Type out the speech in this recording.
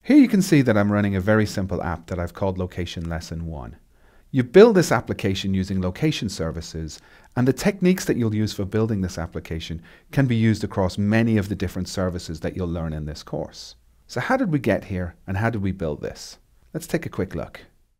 Here you can see that I'm running a very simple app that I've called Location Lesson 1. You build this application using location services, and the techniques that you'll use for building this application can be used across many of the different services that you'll learn in this course. So how did we get here and how did we build this? Let's take a quick look.